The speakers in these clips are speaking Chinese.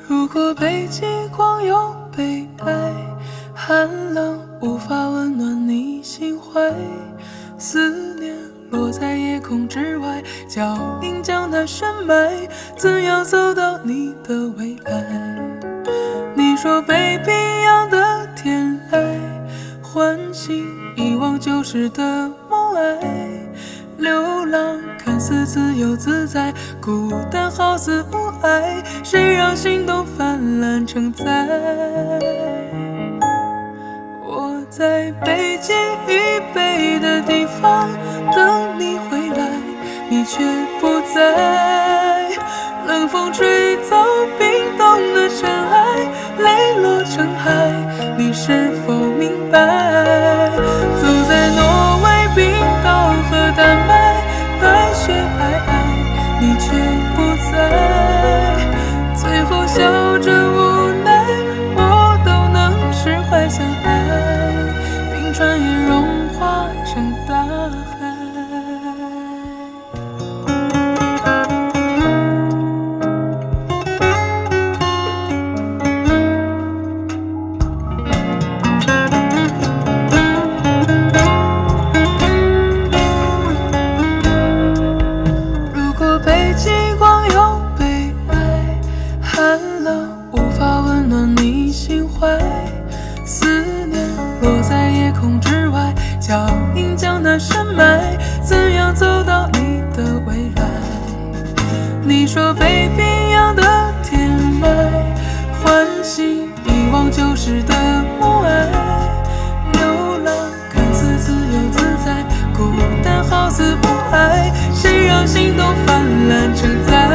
如果北极光有悲哀，寒冷无法温暖你心怀，思念落在夜空之外，脚印将它深埋，怎样走到你的未来？你说被冰洋的天籁唤醒遗忘旧时的梦霭，流浪看似自由自在，孤单好似无爱，谁让心动泛滥成灾？我在北极以北的地方等你回来，你却不在。冷风吹走冰冻的尘埃，泪落成海，你是否明白？走在挪威、冰岛和丹麦，白雪皑皑，你却不在。最后笑着无奈，我都能释怀相爱，冰川也融化成大海。如果北极光有悲哀，寒冷无法温暖你心怀，思念落在夜空之外，脚印将它深埋，怎样走到你的未来？你说被冰洋的天籁唤醒遗忘旧时的梦霭，流浪看似自由自在，孤单好似无爱，谁让心动泛滥成灾？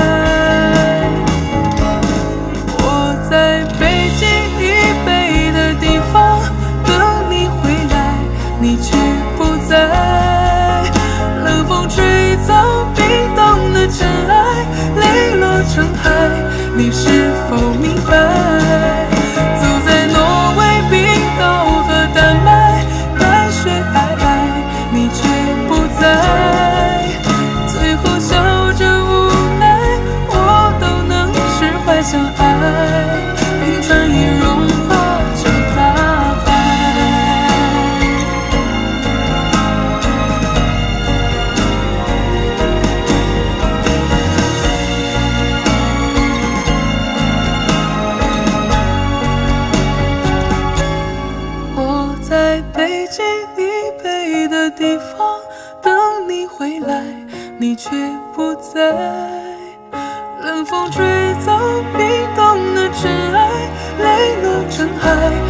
我在北极以北的地方等你回来，你却不在。冷风吹走冰冻的尘埃，泪落成海，你是否明白？走在挪威、冰岛和丹麦，白雪皑皑，你却不在。最后笑着无奈，我都能释怀相爱，冰川也融化成大海。我在北极以北的地方等你回来，你却不在。冷风吹走冰冻的尘埃，泪落成海，